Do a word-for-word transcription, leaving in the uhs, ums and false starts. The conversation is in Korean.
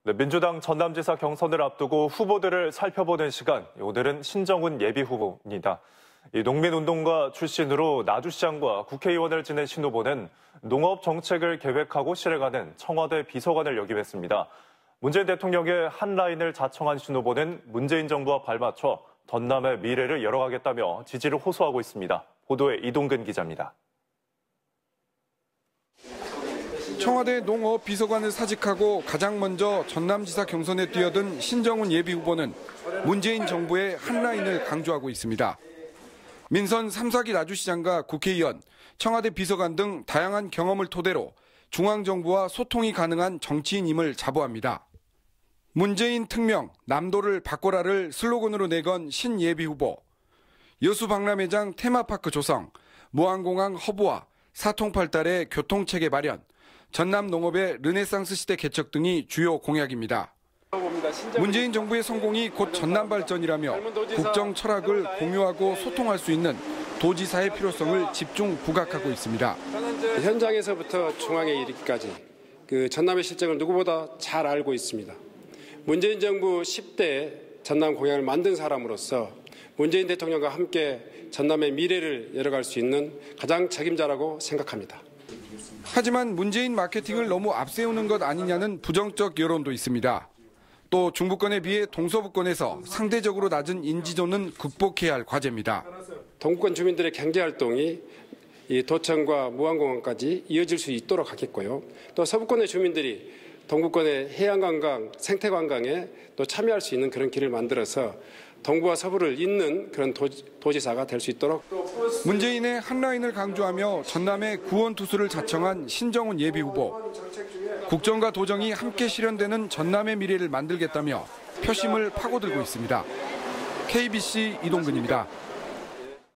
네, 민주당 전남지사 경선을 앞두고 후보들을 살펴보는 시간, 오늘은 신정훈 예비후보입니다. 이 농민운동가 출신으로 나주시장과 국회의원을 지낸 신 후보는 농업 정책을 계획하고 실행하는 청와대 비서관을 역임했습니다. 문재인 대통령의 한 라인을 자청한 신 후보는 문재인 정부와 발맞춰 전남의 미래를 열어가겠다며 지지를 호소하고 있습니다. 보도에 이동근 기자입니다. 청와대 농업 비서관을 사직하고 가장 먼저 전남지사 경선에 뛰어든 신정훈 예비후보는 문재인 정부의 한 라인을 강조하고 있습니다. 민선 삼, 사 기 나주시장과 국회의원, 청와대 비서관 등 다양한 경험을 토대로 중앙정부와 소통이 가능한 정치인임을 자부합니다. 문재인 특명, 남도를 바꿔라를 슬로건으로 내건 신 예비후보. 여수박람회장 테마파크 조성, 무안공항 허브화, 사통팔달의 교통체계 마련, 전남 농업의 르네상스 시대 개척 등이 주요 공약입니다. 문재인 정부의 성공이 곧 전남 발전이라며 국정 철학을 공유하고 소통할 수 있는 도지사의 필요성을 집중 부각하고 있습니다. 현장에서부터 중앙에 이르기까지 그 전남의 실정을 누구보다 잘 알고 있습니다. 문재인 정부 십 대 전남 공약을 만든 사람으로서 문재인 대통령과 함께 전남의 미래를 열어갈 수 있는 가장 책임자라고 생각합니다. 하지만 문재인 마케팅을 너무 앞세우는 것 아니냐는 부정적 여론도 있습니다. 또 중부권에 비해 동서부권에서 상대적으로 낮은 인지도는 극복해야 할 과제입니다. 동구권 주민들의 경제활동이 이 도청과 무안공항까지 이어질 수 있도록 하겠고요. 또 서부권의 주민들이 동구권의 해양관광, 생태관광에 또 참여할 수 있는 그런 길을 만들어서 동부와 서부를 잇는 그런 도지사가 될 수 있도록. 문재인의 한 라인을 강조하며 전남의 구원투수를 자청한 신정훈 예비후보. 국정과 도정이 함께 실현되는 전남의 미래를 만들겠다며 표심을 파고들고 있습니다. 케이비씨 이동근입니다.